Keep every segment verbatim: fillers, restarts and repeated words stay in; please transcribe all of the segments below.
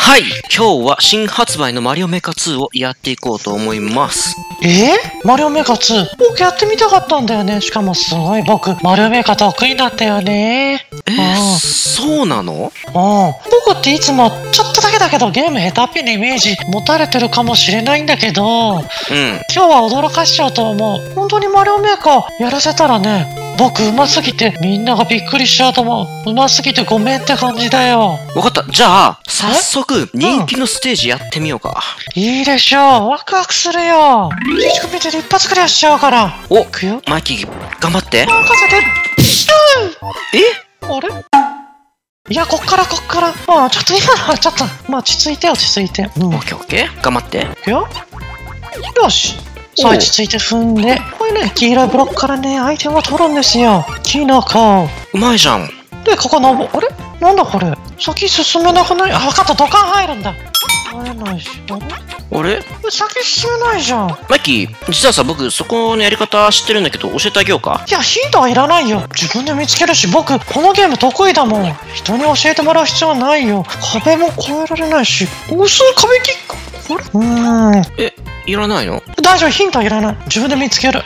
はい、今日は新発売のマリオメカツーをやっていこうと思います。 えー、マリオメカツー僕やってみたかったんだよね。しかもすごい僕マリオメカ得意だったよね。 えー、そうなの？ うん、僕っていつもちょっとだけだけどゲーム下手っぴなイメージ持たれてるかもしれないんだけど、うん、今日は驚かしちゃうと思う。本当にマリオメーカーやらせたらね、僕うますぎてみんながびっくりしちゃうと思う。うますぎてごめんって感じだよ。 わかった。じゃあ早速人気のステージやってみようか。 うん、いいでしょう。ワクワクするよ。リーチ見て一発クリアしちゃうから。 お、 いくよ。 マイキー頑張って。 任せて。 え？ あれ？いや、こっからこっから。まあちょっと今のはちょっとまあ落ち着いて落ち着いて。うん、 オッケーオッケー。頑張って。 いくよ。よし。さあ落ち着いて踏んで、これね、黄色いブロックからね、アイテムを取るんですよ。キノコ。 うまいじゃん。 で、ここのぼ、あれなんだこれ。先進めなくない？あ、分かった、土管入るんだ。入れないし。あれあれ先進めないじゃん。 マイキー、実はさ、僕そこのやり方知ってるんだけど、教えてあげようか。 いや、ヒントはいらないよ。自分で見つけるし、僕、このゲーム得意だもん。人に教えてもらう必要はないよ。壁も越えられないし。薄い壁キック。あれうーん。 え、いらないの？ 大丈夫、ヒントはいらない。自分で見つける。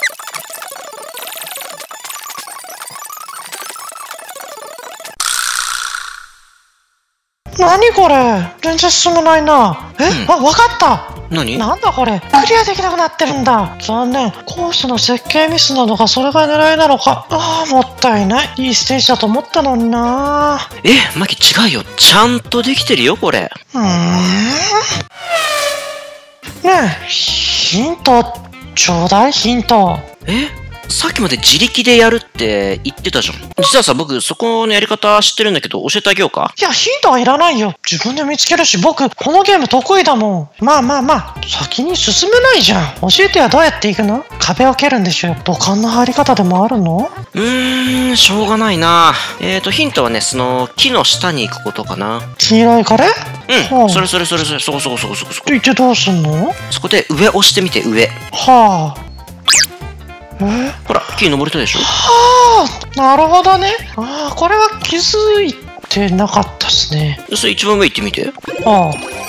何これ？全然進まないな。え、うん、あ、わかった。 何？ なんだこれ？クリアできなくなってるんだ。残念。コースの設計ミスなのか、それが狙いなのか。ああ、もったいない。いいステージだと思ったのにな。 え、マキ違うよ。ちゃんとできてるよ、これ。 うーん。ねえ、ヒント、ちょうだい、ヒント。 え？さっきまで自力でやるって言ってたじゃん。実はさ、僕そこのやり方知ってるんだけど、教えてあげようか。 いや、ヒントはいらないよ。自分で見つけるし、僕このゲーム得意だもん。まあまあまあ、先に進めないじゃん。教えてよ。どうやっていくの？壁を蹴るんでしょ。土管の入り方でもあるの？ うーん、しょうがないな。えーとヒントはね、その木の下に行くことかな。 黄色いこれ？ うん、はあ、それそれそれそれ、そこそこそこそこそこ。 って言ってどうすんの？ そこで上押してみて、上。 はあ。え？ ほら、木に登れたでしょ。 はあ、なるほどね。ああ、これは気づいてなかったっすね。 それ一番上行ってみて。 あ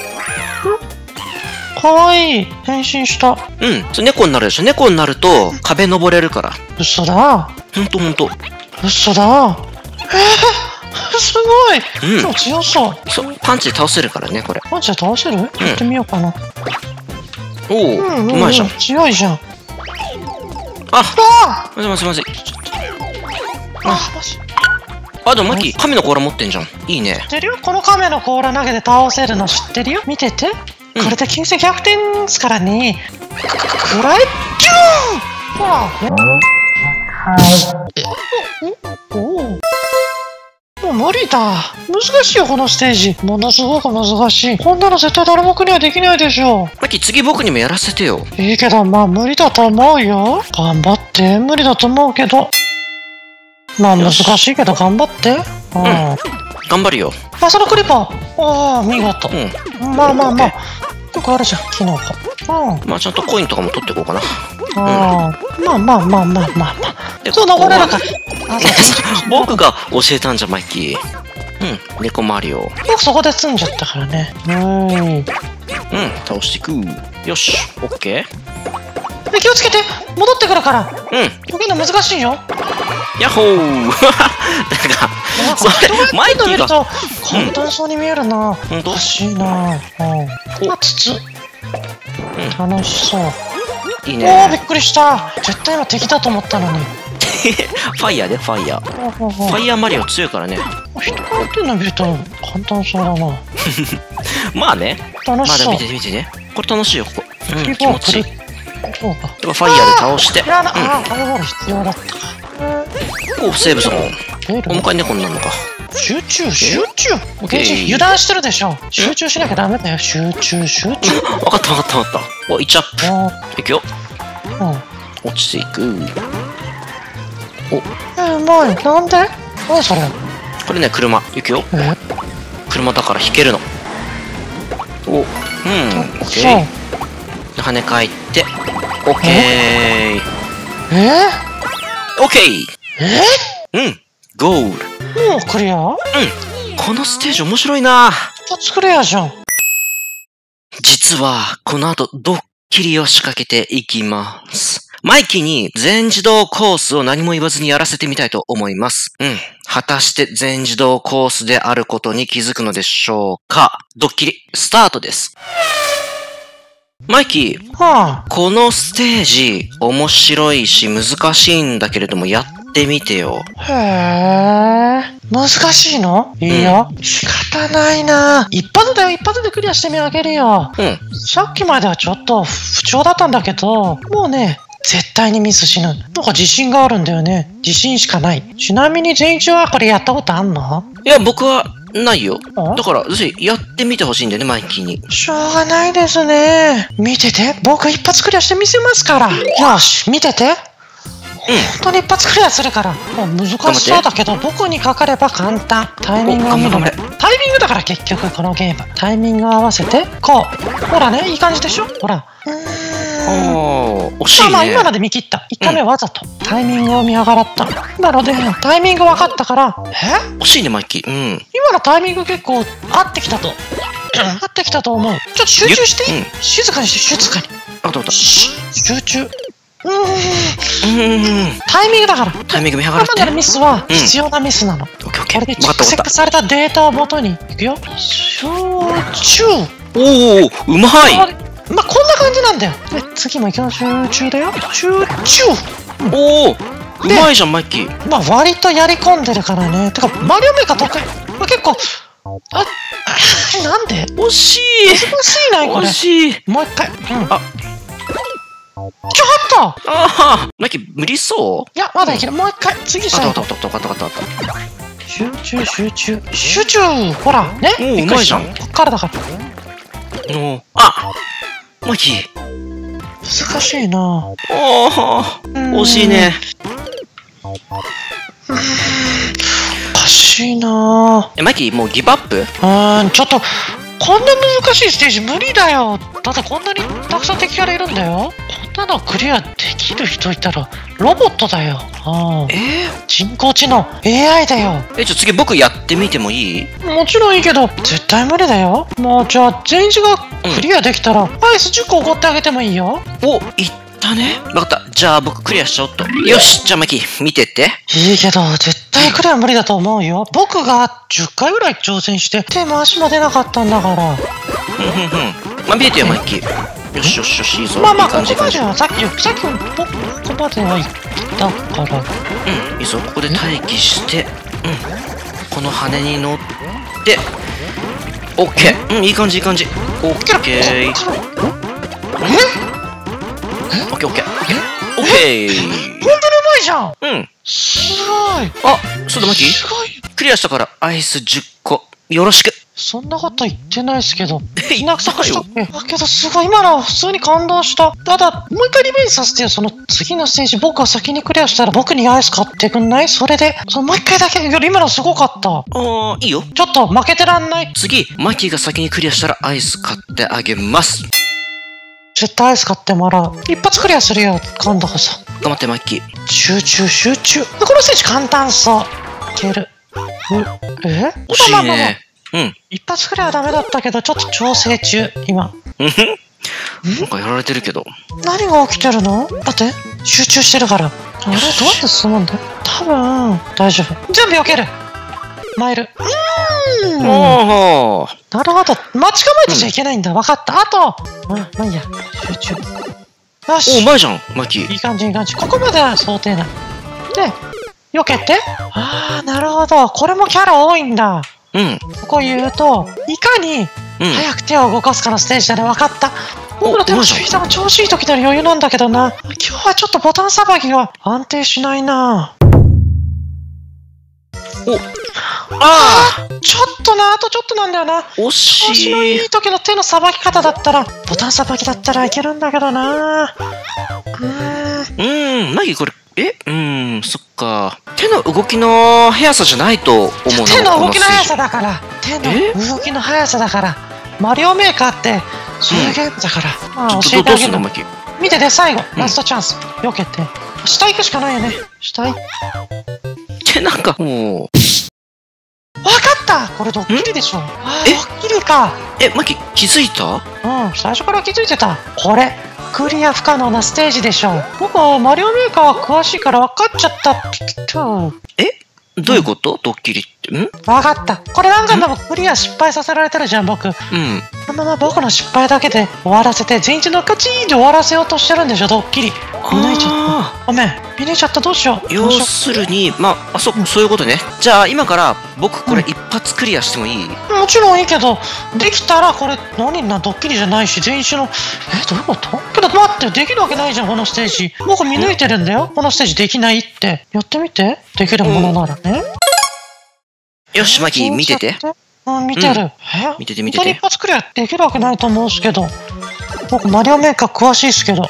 あ。かわいい。変身した。うん、 それ猫になるでしょ。猫になると壁登れるから。 嘘だ。 ほんとほんと。 嘘だ。えー、すごい。うん、強そう。 そう、パンチで倒せるからね、これ。 パンチで倒せる？やってみようかな。 おお、うまいじゃん。 強いじゃん。 あ、すいませんすいません。あ、あ、でもマキ、亀の甲羅持ってんじゃん。いいね。 知ってるよ。この亀の甲羅投げて倒せるの知ってるよ。見てて。うん、これで形勢逆転ですからね。くらえピューン。ほら。はい。おお。もう無理だ。難しいよ、このステージ。ものすごく難しい。こんなの絶対誰もクリアできないでしょ。 マキ、次僕にもやらせてよ。 いいけど、まあ無理だと思うよ。頑張って。無理だと思うけど。まあ難しいけど頑張って。うん。 頑張るよ。 あ、そのクリパー。ああ、見事。うん。まあまあまあ。よくあるじゃん、キノコ。うん。 まあちゃんとコインとかも取っていこうかな。 ああ、まあまあまあまあまあまあ。そう登れるか。 僕が教えたんじゃ、マイキー。うん、猫マリオ。 僕そこで積んじゃったからね。うん。うん、 倒していく。よし、オッケー。気をつけて、戻ってくるから。 うん。 溶けるの難しいよ。 ヤッホー。なんか、それ、マイキーが。 簡単そうに見えるな。 ほんと？ 欲しいな。うん。あ、筒。楽しそう。 いいね。 おお、びっくりした。絶対今敵だと思ったのに。 ファイヤーで、ファイヤー。ファイヤーマリオ強いからね。 人がやってるの見ると簡単そうだな。 まあね。 楽しそう。 まだ見て見てね。これ楽しいよ、ここ。うん、気持ちいい。 そうか。 ファイヤーで倒して。 いやだ、ああ、ファイヤーボール必要だったか。 お、セーブゾーン。お迎え猫になるのか。 集中、集中。油断してるでしょ。集中しなきゃダメだよ。集中、集中。 分かった分かった分かった。お、いっちゃっ。いくよ。うん。落ちていく。 お。え、うまい。なんで？何それ？ これね、車。いくよ。車だから引けるの。お、うん、オッケー。跳ね返って、オッケー。 え？ オッケー。 え？ うん、ゴール。 もうクリア？うん。 このステージ面白いな。 一発クリアじゃん。 実は、この後、ドッキリを仕掛けていきます。マイキーに全自動コースを何も言わずにやらせてみたいと思います。うん。果たして全自動コースであることに気づくのでしょうか。ドッキリ、スタートです。マイキー、はあ、このステージ、面白いし難しいんだけれども、やってみてよ。 へえ、難しいの？いいよ。うん、仕方ないな。一発で一発でクリアしてみあげるよ。うん。さっきまではちょっと不調だったんだけど、もうね、絶対にミスしない。なんか自信があるんだよね。自信しかない。ちなみに全一はこれやったことあんの？ いや、僕は、ないよ。だから、ぜひやってみてほしいんだよね、マイキーに。 しょうがないですね。見てて。僕一発クリアしてみせますから。よし、見てて。うん。本当に一発クリアするから。もう難しそうだけど、僕にかかれば簡単。タイミングを見るの。タイミングだから結局、このゲーム。タイミングを合わせて、こう。ほらね、いい感じでしょ？ほら。うーん。 おー、惜しいね。 まあまあ、今ので見切った。いっかいめわざと。タイミングを見計らった。なので、タイミング分かったから、え？ 惜しいね、マイキー。うん。 今のタイミング結構合ってきたと。合ってきたと思う。ちょっと集中して。うん、静かにして、静かに。 あ、どうだ。 集中。うーん。タイミングだから。 タイミング見計らって。 今までのミスは必要なミスなの。これでチェックされたデータをもとに。いくよ。集中。 おお、うまい。 まあ、こんな感じなんだよ。で、次もいきなり集中だよ。集中。 おお、うまいじゃん、マイキー。 まあ、割とやり込んでるからね。てか、マリオメーカー得意。まあ、結構、あ、あ、なんで？ 惜しい。 難しいな、これ。 惜しい。 もう一回。うん。あ、ちょっと！ ああ、マイキー、無理そう？ いや、まだいける。もう一回。次最後。 あったあったあったあったあった。 集中、集中。集中！ほら、ね。 おお、うまいじゃん。 こっからだから。 おあ、マイキー。 難しいな。おお、惜しいね。 おかしいな。 え、マイキー、もうギブアップ？ うーん、ちょっと、こんな難しいステージ無理だよ。だってこんなにたくさん敵からいるんだよ。こんなのクリアできる人いたら、ロボットだよ。ああ。えー、人工知能、エーアイ だよ。 え、じゃあ次僕やってみてもいい？ もちろんいいけど、絶対無理だよ。もう、じゃあ、全員がクリアできたら、うん、アイスじゅっこおごってあげてもいいよ。 お、いったね。わかった。じゃあ僕クリアしちゃおっと。よし、じゃあマキ、見てって。 いいけど、絶対クリア無理だと思うよ。僕がじゅっかいぐらい挑戦して、手も足も出なかったんだから。 ふんふんふん。まあ、見ててよ、マッキー。よしよしよし、いいぞ。 まあまあ、ここまではさっき、さっきもここまでは言ったから。 うん、いいぞ。ここで待機して、うん。この羽に乗って、オッケー。うん、いい感じ、いい感じ。オッケー。え？オッケー、オッケー。オッケー。 本当にうまいじゃん。 うん。 すごい。 あ、そうだ、マキー。すごい。クリアしたからアイスじゅっこ、よろしく。 そんなこと言ってないですけど。え、約束したっけ？だけどすごい、今のは普通に感動した。ただ、もう一回リベンジさせてよ。その次のステージ、僕が先にクリアしたら僕にアイス買ってくんない？それで、そのもう一回だけ、今のすごかった。 ああ、いいよ。 ちょっと負けてらんない。 次、マキーが先にクリアしたらアイス買ってあげます。 絶対アイス買ってもらう。一発クリアするよ、今度こそ。 頑張って、マッキー。 集中、集中。このステージ簡単そう。いける。う、え？ 惜しいね。うん。 一発クリアはダメだったけど、ちょっと調整中、今。 なんかやられてるけど。 何が起きてるの？だって、集中してるから。あれ、どうやって進むんだ？多分、大丈夫。全部避ける。マイル。うーん。 おー。 なるほど。待ち構えてちゃいけないんだ。分かった。あと、うん、まあいいや。集中。よし。 お、うまいじゃん、マキー。 いい感じ、いい感じ。ここまでは想定内。で、避けて。あー、なるほど。これもキャラ多いんだ。 うん。 ここ言うと、いかに早く手を動かすかのステージだね。分かった。僕の手のスピードも調子いい時なら余裕なんだけどな。今日はちょっとボタンさばきが安定しないな。 お、ああ、ちょっとな、あとちょっとなんだよな。 惜しい。 調子のいい時の手のさばき方だったら、ボタンさばきだったらいけるんだけどな。 うーん、マギこれ、え、うーん、そっか。手の動きの速さじゃないと思うの。 手の動きの速さだから。手の動きの速さだから。マリオメーカーってそういうゲームだから。まあ教えてあげる。見てて、最後ラストチャンス。避けて。下行くしかないよね。下行って。 なんかもう。 わかった、これドッキリでしょ。あー、ドッキリか。 え、マキ気づいた？ うん、最初から気づいてた。これクリア不可能なステージでしょ。僕はマリオメーカー詳しいから分かっちゃったって言った。 え、どういうこと？うん、ドッキリって。ん？ 分かった。これ何回もクリア失敗させられてるじゃん、僕。うん。このまま僕の失敗だけで終わらせて、全員のカチーンで終わらせようとしてるんでしょ、ドッキリ。見抜いちゃった。ごめん、見抜いちゃった。どうしよう。 要するに、まあ、あ、そ、うん、そういうことね。じゃあ、今から僕これ一発クリアしてもいい？ うん、もちろんいいけど、できたらこれ何な、ドッキリじゃないし、全員の、え、どういうこと？けど待って、できるわけないじゃん、このステージ。僕見抜いてるんだよ。このステージできないって。やってみて。できるものならね。 よし、マキ、見てて。 うん、見てる。え？ 見てて見てて。 本当に一発クリアできるわけないと思うんすけど。僕、マリオメーカー詳しいっすけど。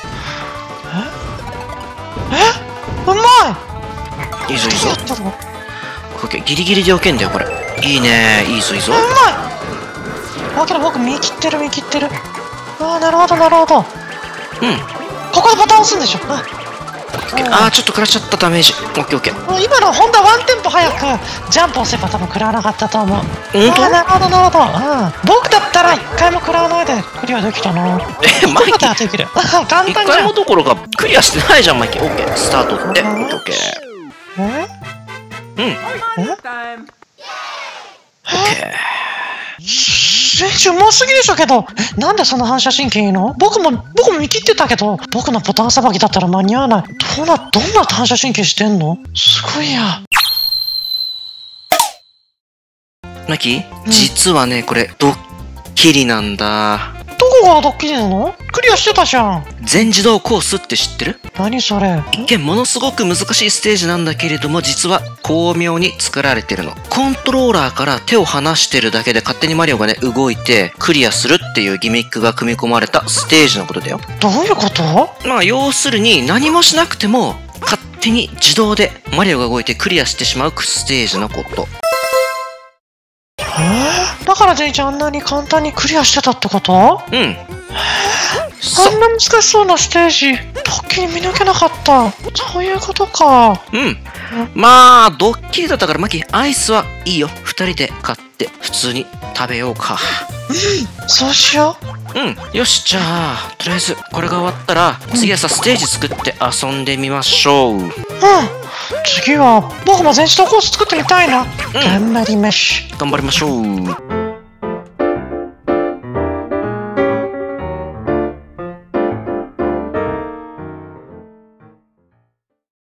え？え？うまい！ いいぞいいぞ。オッケー、ギリギリでよけんだよ、これ。いいね、いいぞいいぞ。 うまい！あ、けど僕、見切ってる見切ってる。ああ、なるほどなるほど。うん。ここでボタン押すんでしょ。 ああ、ちょっと食らっちゃったダメージ。オッケーオッケー。 今のほんとワンテンポ早くジャンプ押せば多分食らわなかったと思う。 本当？ なるほどなるほど。うん。僕だったら一回も食らわないでクリアできたな。 え、マイキー。 できる。簡単じゃん。 一回もどころかクリアしてないじゃん、マイキー。オッケー、スタートって。オッケーオッケー。 え？ うん。え？オッケー。 選手うますぎでしょけど、え、なんでその反射神経いいの？僕も、僕も見切ってたけど、僕のボタンさばきだったら間に合わない。どうな、どんな反射神経してんの？すごいや。 マキ、うん、実はね、これ、ドッキリなんだ。 どこがドッキリなの？クリアしてたじゃん。 全自動コースって知ってる？ 何それ？ 一見ものすごく難しいステージなんだけれども、実は巧妙に作られてるの。コントローラーから手を離してるだけで勝手にマリオがね、動いてクリアするっていうギミックが組み込まれたステージのことだよ。 どういうこと？ まあ、要するに何もしなくても勝手に自動でマリオが動いてクリアしてしまうステージのこと。 えー、だからジェイちゃんあんなに簡単にクリアしてたってこと？ うん。 えー、あんな難しそうなステージ、ドッキリ見抜けなかった。そういうことか。 うん。まあ、ドッキリだったからマキ、アイスはいいよ。二人で買って普通に食べようか。 うん、そうしよう。うん。よし、じゃあ、とりあえずこれが終わったら、次はさ、ステージ作って遊んでみましょう。うん。 次は僕も全自動コース作ってみたいな。うん、頑張りましょう。 頑張りましょう。